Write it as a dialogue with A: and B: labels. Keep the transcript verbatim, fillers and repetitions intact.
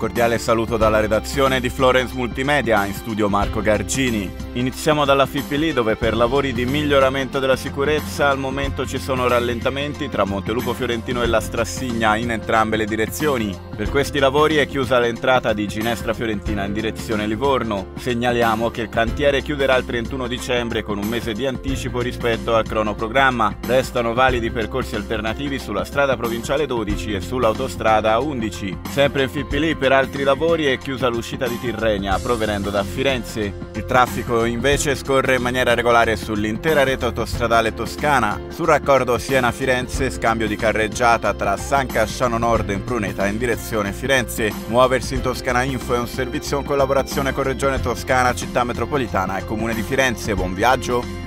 A: cordiale saluto dalla redazione di Florence Multimedia, in studio Marco Gargini. Iniziamo dalla Fippili, dove per lavori di miglioramento della sicurezza al momento ci sono rallentamenti tra Montelupo Fiorentino e la Strassigna in entrambe le direzioni. Per questi lavori è chiusa l'entrata di Ginestra Fiorentina in direzione Livorno. Segnaliamo che il cantiere chiuderà il trentuno dicembre con un mese di anticipo rispetto al cronoprogramma. Restano validi percorsi alternativi sulla strada provinciale dodici e sull'autostrada undici. Sempre in Fippili, per altri lavori è chiusa l'uscita di Tirrenia provenendo da Firenze. Il traffico invece scorre in maniera regolare sull'intera rete autostradale toscana. Sul raccordo Siena-Firenze, scambio di carreggiata tra San Casciano Nord e Pruneta in direzione Firenze. Muoversi in Toscana Info è un servizio in collaborazione con Regione Toscana, Città Metropolitana e Comune di Firenze. Buon viaggio!